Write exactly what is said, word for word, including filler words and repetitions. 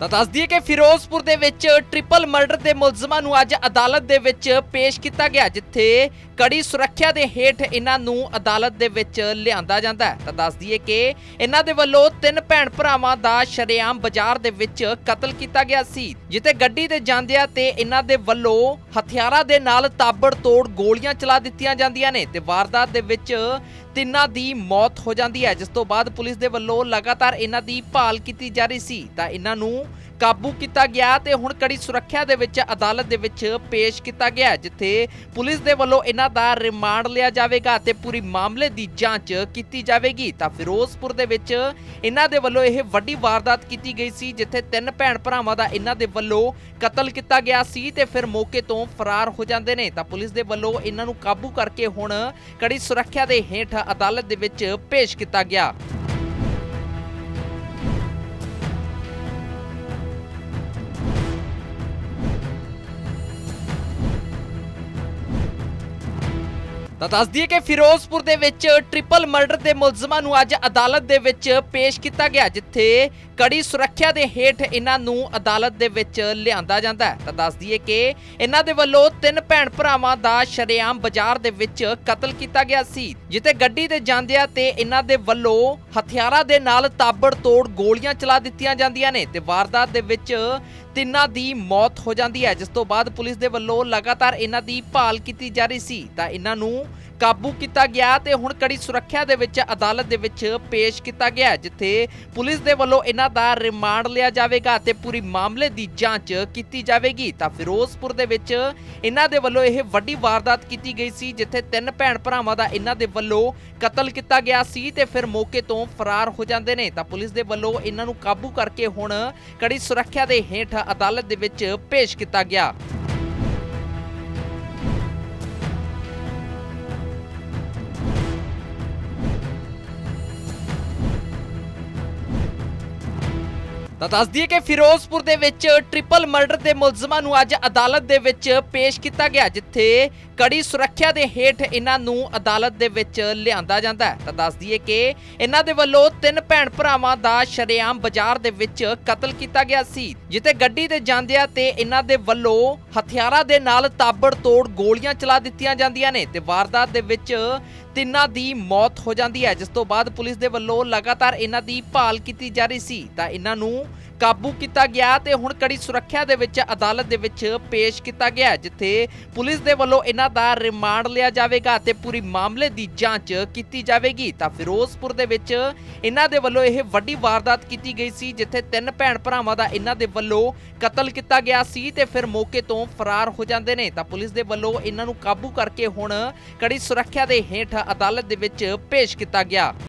ਤਾਂ ਦੱਸ ਦਈਏ ਕਿ ਫਿਰੋਜ਼ਪੁਰ ਦੇ ਵਿੱਚ ਟ੍ਰਿਪਲ ਮਰਡਰ ਦੇ ਮੁਲਜ਼ਮਾਂ ਨੂੰ ਅੱਜ ਅਦਾਲਤ ਦੇ ਵਿੱਚ ਪੇਸ਼ ਕੀਤਾ ਗਿਆ, ਜਿੱਥੇ ਕੜੀ ਸੁਰੱਖਿਆ ਦੇ ਹੇਠ ਇਹਨਾਂ ਨੂੰ ਅਦਾਲਤ ਦੇ ਵਿੱਚ ਲਿਆਂਦਾ ਜਾਂਦਾ ਹੈ। ਤਾਂ ਦੱਸ ਦਈਏ ਕਿ ਇਹਨਾਂ ਦੇ ਵੱਲੋਂ ਤਿੰਨ ਭੈਣ ਭਰਾਵਾਂ ਦਾ ਸ਼ਰੇਆਮ ਬਾਜ਼ਾਰ ਦੇ ਵਿੱਚ ਕਤਲ ਕੀਤਾ ਗਿਆ ਸੀ, ਜਿੱਥੇ ਗੱਡੀ ਤੇ ਜਾਂਦਿਆਂ ਤੇ ਇਹਨਾਂ ਦੇ ਵੱਲੋਂ ਹਥਿਆਰਾਂ ਦੇ ਨਾਲ ਤਾਬੜਤੋੜ ਗੋਲੀਆਂ ਚਲਾ ਦਿੱਤੀਆਂ ਜਾਂਦੀਆਂ ਨੇ ਤੇ ਵਾਰਦਾਤ ਦੇ ਵਿੱਚ ਤਿੰਨਾਂ ਦੀ ਮੌਤ ਹੋ ਜਾਂਦੀ ਹੈ, ਜਿਸ ਤੋਂ ਬਾਅਦ ਪੁਲਿਸ ਦੇ ਵੱਲੋਂ ਲਗਾਤਾਰ ਇਹਨਾਂ ਦੀ ਭਾਲ ਕੀਤੀ ਜਾ ਰਹੀ ਸੀ। ਤਾਂ ਇਹਨਾਂ ਨੂੰ ਕਾਬੂ ਕੀਤਾ ਗਿਆ ਤੇ ਹੁਣ ਕੜੀ ਸੁਰੱਖਿਆ ਦੇ ਵਿੱਚ ਅਦਾਲਤ ਦੇ ਵਿੱਚ ਪੇਸ਼ ਕੀਤਾ ਗਿਆ, ਜਿੱਥੇ ਪੁਲਿਸ ਦੇ ਵੱਲੋਂ ਇਹਨਾਂ ਦਾ ਰਿਮਾਂਡ ਲਿਆ ਜਾਵੇਗਾ ਤੇ ਪੂਰੀ ਮਾਮਲੇ ਦੀ ਜਾਂਚ ਕੀਤੀ ਜਾਵੇਗੀ। ਤਾਂ ਫਿਰੋਜ਼ਪੁਰ ਦੇ ਵਿੱਚ ਇਹਨਾਂ ਦੇ ਵੱਲੋਂ ਇਹ ਵੱਡੀ ਵਾਰਦਾਤ ਕੀਤੀ ਗਈ ਸੀ, ਜਿੱਥੇ ਤਿੰਨ ਭੈਣ ਭਰਾਵਾਂ ਦਾ ਇਹਨਾਂ ਦੇ ਵੱਲੋਂ ਕਤਲ ਕੀਤਾ ਗਿਆ ਸੀ ਤੇ ਫਿਰ ਮੌਕੇ ਤੋਂ ਫਰਾਰ ਹੋ ਜਾਂਦੇ ਨੇ। ਤਾਂ ਪੁਲਿਸ ਦੇ ਵੱਲੋਂ ਇਹਨਾਂ ਨੂੰ ਕਾਬੂ ਕਰਕੇ ਹੁਣ ਕੜੀ ਸੁਰੱਖਿਆ ਦੇ ਹੇਠ ਅਦਾਲਤ ਦੇ ਵਿੱਚ ਪੇਸ਼ ਕੀਤਾ ਗਿਆ। ਤਾਂ ਦੱਸ ਦਈਏ ਕਿ ਫਿਰੋਜ਼ਪੁਰ ਦੇ ਵਿੱਚ ਟ੍ਰਿਪਲ ਮਰਡਰ ਦੇ ਮੁਲਜ਼ਮਾਂ ਨੂੰ ਅੱਜ ਅਦਾਲਤ ਦੇ ਵਿੱਚ ਪੇਸ਼ ਕੀਤਾ ਗਿਆ, ਜਿੱਥੇ ਕੜੀ ਸੁਰੱਖਿਆ ਦੇ ਹੇਠ ਇਹਨਾਂ ਨੂੰ ਅਦਾਲਤ ਦੇ ਵਿੱਚ ਲਿਆਂਦਾ ਜਾਂਦਾ ਹੈ। ਤਾਂ ਦੱਸ ਦਈਏ ਕਿ ਇਹਨਾਂ ਦੇ ਵੱਲੋਂ ਤਿੰਨ ਭੈਣ ਭਰਾਵਾਂ ਦਾ ਸ਼ਰੇਆਮ ਬਾਜ਼ਾਰ ਦੇ ਵਿੱਚ ਕਤਲ ਕੀਤਾ ਗਿਆ ਸੀ, ਜਿੱਥੇ ਗੱਡੀ ਤੇ ਜਾਂਦਿਆਂ ਤੇ ਇਹਨਾਂ ਦੇ ਵੱਲੋਂ ਹਥਿਆਰਾਂ ਦੇ ਨਾਲ ਤਾਬੜਤੋੜ ਗੋਲੀਆਂ ਚਲਾ ਦਿੱਤੀਆਂ ਜਾਂਦੀਆਂ ਨੇ ਤੇ ਵਾਰਦਾਤ ਦੇ ਵਿੱਚ ਤਿੰਨਾਂ ਦੀ ਮੌਤ ਹੋ ਜਾਂਦੀ ਹੈ, ਜਿਸ ਤੋਂ ਬਾਅਦ ਪੁਲਿਸ ਦੇ ਵੱਲੋਂ ਲਗਾਤਾਰ ਇਹਨਾਂ ਦੀ ਭਾਲ ਕੀਤੀ ਜਾ ਰਹੀ ਸੀ। ਤਾਂ ਇਹਨਾਂ ਨੂੰ ਕਾਬੂ ਕੀਤਾ ਗਿਆ ਤੇ ਹੁਣ ਕੜੀ ਸੁਰੱਖਿਆ ਦੇ ਵਿੱਚ ਅਦਾਲਤ ਦੇ ਵਿੱਚ ਪੇਸ਼ ਕੀਤਾ ਗਿਆ, ਜਿੱਥੇ ਪੁਲਿਸ ਦੇ ਵੱਲੋਂ ਇਹਨਾਂ ਦਾ ਰਿਮਾਂਡ ਲਿਆ ਜਾਵੇਗਾ ਤੇ ਪੂਰੀ ਮਾਮਲੇ ਦੀ ਜਾਂਚ ਕੀਤੀ ਜਾਵੇਗੀ। ਤਾਂ ਫਿਰੋਜ਼ਪੁਰ ਦੇ ਵਿੱਚ ਇਹਨਾਂ ਦੇ ਵੱਲੋਂ ਇਹ ਵੱਡੀ ਵਾਰਦਾਤ ਕੀਤੀ ਗਈ ਸੀ, ਜਿੱਥੇ ਤਿੰਨ ਭੈਣ ਭਰਾਵਾਂ ਦਾ ਇਹਨਾਂ ਦੇ ਵੱਲੋਂ ਕਤਲ ਕੀਤਾ ਗਿਆ ਸੀ ਤੇ ਫਿਰ ਮੌਕੇ ਤੋਂ ਫਰਾਰ ਹੋ ਜਾਂਦੇ ਨੇ। ਤਾਂ ਪੁਲਿਸ ਦੇ ਵੱਲੋਂ ਇਹਨਾਂ ਨੂੰ ਕਾਬੂ ਕਰਕੇ ਹੁਣ ਕੜੀ ਸੁਰੱਖਿਆ ਦੇ ਹੇਠ ਅਦਾਲਤ ਦੇ ਵਿੱਚ ਪੇਸ਼ ਕੀਤਾ ਗਿਆ। ਤਾਂ ਦੱਸ ਦਈਏ ਕਿ ਫਿਰੋਜ਼ਪੁਰ ਦੇ ਵਿੱਚ ਟ੍ਰਿਪਲ ਮਰਡਰ ਦੇ ਮੁਲਜ਼ਮਾਂ ਨੂੰ ਅੱਜ ਅਦਾਲਤ ਦੇ ਵਿੱਚ ਪੇਸ਼ ਕੀਤਾ ਗਿਆ, ਜਿੱਥੇ ਕੜੀ ਸੁਰੱਖਿਆ ਦੇ ਹੇਠ ਇਹਨਾਂ ਨੂੰ ਅਦਾਲਤ ਦੇ ਵਿੱਚ ਲਿਆਂਦਾ ਜਾਂਦਾ ਹੈ। ਤਾਂ ਦੱਸ ਦਈਏ ਕਿ ਇਹਨਾਂ ਦੇ ਵੱਲੋਂ ਤਿੰਨ ਭੈਣ ਭਰਾਵਾਂ ਦਾ ਸ਼ਰੇਆਮ ਬਾਜ਼ਾਰ ਦੇ ਵਿੱਚ ਕਤਲ ਕੀਤਾ ਗਿਆ ਸੀ, ਜਿੱਥੇ ਗੱਡੀ ਤੇ ਜਾਂਦਿਆਂ ਤੇ ਇਹਨਾਂ ਦੇ ਵੱਲੋਂ ਹਥਿਆਰਾਂ ਦੇ ਨਾਲ ਤਾਬੜਤੋੜ ਗੋਲੀਆਂ ਚਲਾ ਦਿੱਤੀਆਂ ਜਾਂਦੀਆਂ ਨੇ ਤੇ ਵਾਰਦਾਤ ਦੇ ਵਿੱਚ ਤਿੰਨਾਂ ਦੀ ਮੌਤ ਹੋ ਜਾਂਦੀ ਹੈ, ਜਿਸ ਤੋਂ ਬਾਅਦ ਪੁਲਿਸ ਦੇ ਵੱਲੋਂ ਲਗਾਤਾਰ ਇਹਨਾਂ ਦੀ ਭਾਲ ਕੀਤੀ ਜਾ ਰਹੀ ਸੀ। ਤਾਂ ਇਹਨਾਂ ਨੂੰ ਕਾਬੂ ਕੀਤਾ ਗਿਆ ਤੇ ਹੁਣ ਕੜੀ ਸੁਰੱਖਿਆ ਦੇ ਵਿੱਚ ਅਦਾਲਤ ਦੇ ਵਿੱਚ ਪੇਸ਼ ਕੀਤਾ ਗਿਆ, ਜਿੱਥੇ ਪੁਲਿਸ ਦੇ ਵੱਲੋਂ ਇਹਨਾਂ ਦਾ ਰਿਮਾਂਡ ਲਿਆ ਜਾਵੇਗਾ ਤੇ ਪੂਰੀ ਮਾਮਲੇ ਦੀ ਜਾਂਚ ਕੀਤੀ ਜਾਵੇਗੀ। ਤਾਂ ਫਿਰੋਜ਼ਪੁਰ ਦੇ ਵਿੱਚ ਇਹਨਾਂ ਦੇ ਵੱਲੋਂ ਇਹ ਵੱਡੀ ਵਾਰਦਾਤ ਕੀਤੀ ਗਈ ਸੀ, ਜਿੱਥੇ ਤਿੰਨ ਭੈਣ ਭਰਾਵਾਂ ਦਾ ਇਹਨਾਂ ਦੇ ਵੱਲੋਂ ਕਤਲ ਕੀਤਾ ਗਿਆ ਸੀ ਤੇ ਫਿਰ ਮੌਕੇ ਤੋਂ ਫਰਾਰ ਹੋ ਜਾਂਦੇ ਨੇ। ਤਾਂ ਪੁਲਿਸ ਦੇ ਵੱਲੋਂ ਇਹਨਾਂ ਨੂੰ ਕਾਬੂ ਕਰਕੇ ਹੁਣ ਕੜੀ ਸੁਰੱਖਿਆ ਦੇ ਹੇਠ ਅਦਾਲਤ ਦੇ ਵਿੱਚ ਪੇਸ਼ ਕੀਤਾ ਗਿਆ।